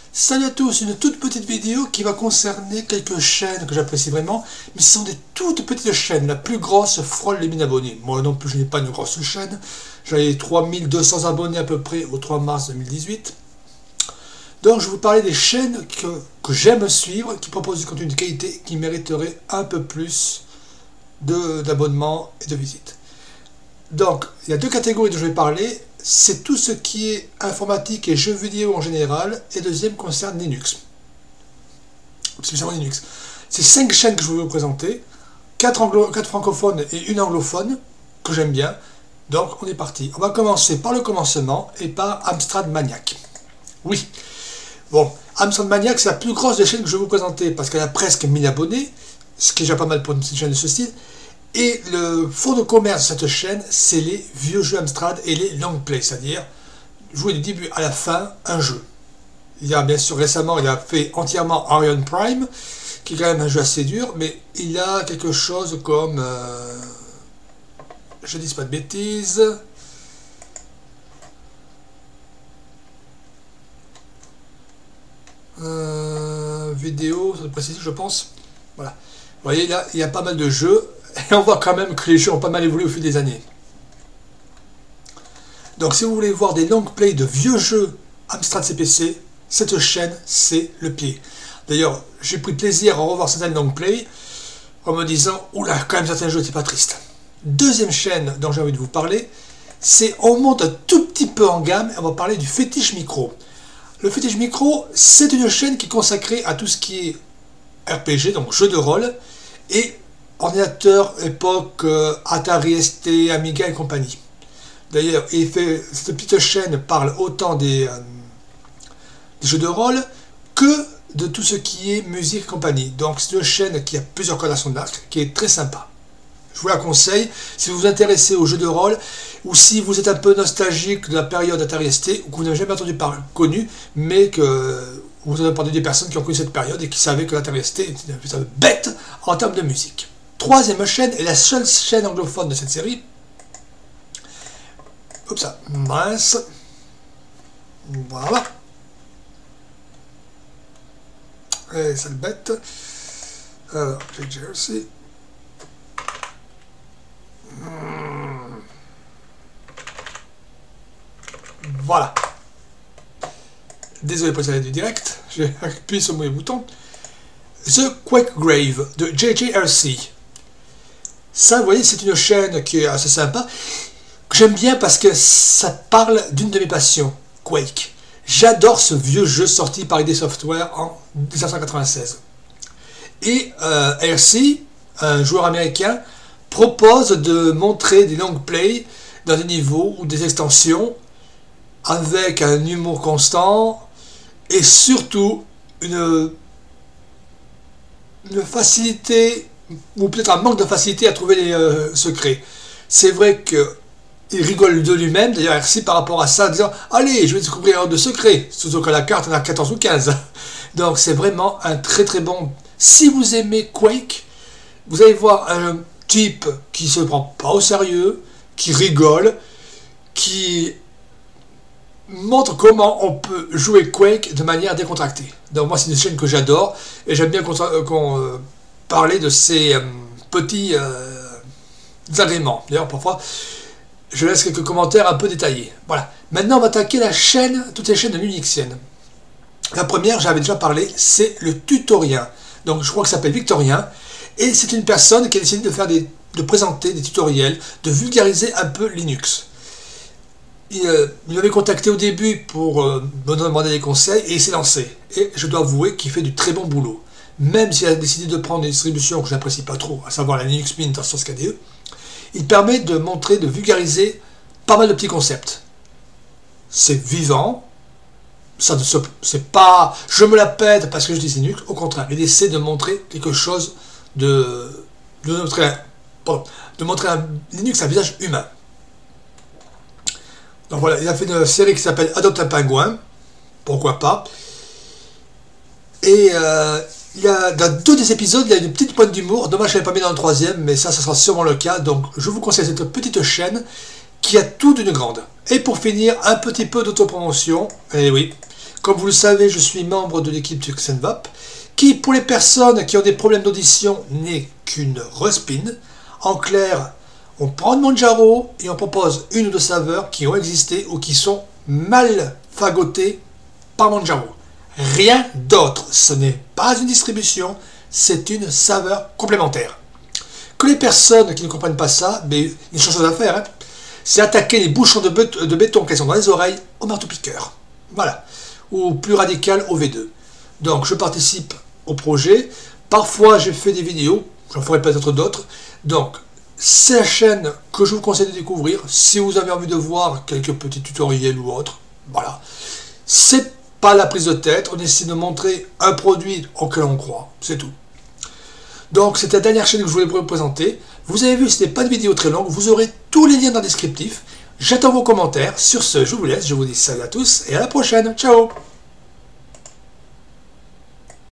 Salut à tous, une toute petite vidéo qui va concerner quelques chaînes que j'apprécie vraiment, mais ce sont des toutes petites chaînes. La plus grosse frôle les 1000 abonnés. Moi non plus, je n'ai pas une grosse chaîne. J'avais 3200 abonnés à peu près au 3 mars 2018. Donc je vais vous parler des chaînes que j'aime suivre, qui proposent du contenu de qualité, qui mériteraient un peu plus d'abonnements et de visites. Donc, il y a deux catégories dont je vais parler. C'est tout ce qui est informatique et jeux vidéo en général. Et deuxième concerne Linux. Spécialement Linux. C'est 5 chaînes que je vais vous présenter. 4 francophones et une anglophone, que j'aime bien. Donc, on est parti. On va commencer par le commencement et par Amstrad Maniac. Oui. Bon, Amstrad Maniac, c'est la plus grosse des chaînes que je vais vous présenter parce qu'elle a presque 1000 abonnés. Ce qui est déjà pas mal pour une petite chaîne de ce style. Et le fond de commerce de cette chaîne, c'est les vieux jeux Amstrad et les long play, c'est-à-dire jouer du début à la fin un jeu. Il y a bien sûr récemment, il a fait entièrement Orion Prime, qui est quand même un jeu assez dur, mais il a quelque chose comme, je dis pas de bêtises, vidéo, ça doit préciser, je pense. Voilà. Vous voyez là, il y a pas mal de jeux. Et on voit quand même que les jeux ont pas mal évolué au fil des années. Donc si vous voulez voir des long play de vieux jeux Amstrad CPC, cette chaîne, c'est le pied. D'ailleurs, j'ai pris plaisir à revoir certaines long play en me disant, oula, quand même certains jeux, c'est pas triste. Deuxième chaîne dont j'ai envie de vous parler, c'est on monte un tout petit peu en gamme et on va parler du Fétiche Micro. Le Fétiche Micro, c'est une chaîne qui est consacrée à tout ce qui est RPG, donc jeu de rôle, et ordinateur époque Atari ST, Amiga et compagnie. D'ailleurs, cette petite chaîne parle autant des jeux de rôle que de tout ce qui est musique et compagnie. Donc c'est une chaîne qui a plusieurs cordes à son arc, qui est très sympa. Je vous la conseille si vous vous intéressez aux jeux de rôle ou si vous êtes un peu nostalgique de la période Atari ST ou que vous n'avez jamais connu, mais que vous avez entendu des personnes qui ont connu cette période et qui savaient que l'Atari ST était une bête en termes de musique. Troisième chaîne et la seule chaîne anglophone de cette série. Oups, ça, mince. Voilà. Et sale bête. Alors, j'ai Jersey. Voilà. Désolé pour ça du direct. J'ai appuyé sur mon bouton. The Quake Grave de JJRC. Ça, vous voyez, c'est une chaîne qui est assez sympa, que j'aime bien parce que ça parle d'une de mes passions, Quake. J'adore ce vieux jeu sorti par ID Software en 1996. Et RC, un joueur américain, propose de montrer des long play dans des niveaux ou des extensions avec un humour constant et surtout une facilité ou peut-être un manque de facilité à trouver les secrets. C'est vrai qu'il rigole de lui-même, d'ailleurs RC par rapport à ça, en disant « Allez, je vais découvrir un de secrets », surtout que la carte en a 14 ou 15. Donc c'est vraiment un très très bon... Si vous aimez Quake, vous allez voir un type qui se prend pas au sérieux, qui rigole, qui montre comment on peut jouer Quake de manière décontractée. Donc moi c'est une chaîne que j'adore, et j'aime bien qu'on parler de ces petits agréments. D'ailleurs, parfois, je laisse quelques commentaires un peu détaillés. Voilà. Maintenant, on va attaquer toutes les chaînes linuxiennes. La première, j'avais déjà parlé, c'est le Tutorien. Donc, je crois que ça s'appelle Victorien. Et c'est une personne qui a décidé de présenter des tutoriels, de vulgariser un peu Linux. Il m'avait contacté au début pour me demander des conseils et il s'est lancé. Et je dois avouer qu'il fait du très bon boulot. Même s'il a décidé de prendre une distribution que je n'apprécie pas trop, à savoir la Linux Mint en source KDE, il permet de montrer, de vulgariser pas mal de petits concepts. C'est vivant, c'est pas je me la pète parce que je dis Linux, au contraire, il essaie de montrer quelque chose de montrer un Linux à visage humain. Donc voilà, il a fait une série qui s'appelle Adopte un pingouin, pourquoi pas, et dans 2 des épisodes, il y a une petite pointe d'humour. Dommage, je ne l'avais pas mis dans le 3e, mais ça sera sûrement le cas. Donc, je vous conseille cette petite chaîne qui a tout d'une grande. Et pour finir, un petit peu d'autopromotion. Et oui, Comme vous le savez, je suis membre de l'équipe Tuxenvap, qui, pour les personnes qui ont des problèmes d'audition, n'est qu'une respine. En clair, on prend de Mounjaro et on propose une ou deux saveurs qui ont existé ou qui sont mal fagotées par Mounjaro. Rien d'autre. Ce n'est pas une distribution, c'est une saveur complémentaire. Que les personnes qui ne comprennent pas ça, mais il y a une chose à faire, hein, c'est attaquer les bouchons de béton qu'elles ont dans les oreilles au marteau-piqueur. Voilà. Ou plus radical au V2. Donc je participe au projet. Parfois j'ai fait des vidéos, j'en ferai peut-être d'autres. Donc c'est la chaîne que je vous conseille de découvrir si vous avez envie de voir quelques petits tutoriels ou autres. Voilà. C'est pas la prise de tête, on essaie de montrer un produit auquel on croit, c'est tout. Donc c'était la dernière chaîne que je voulais vous présenter. Vous avez vu, ce n'est pas une vidéo très longue, vous aurez tous les liens dans le descriptif. J'attends vos commentaires. Sur ce, je vous laisse, je vous dis salut à tous et à la prochaine. Ciao!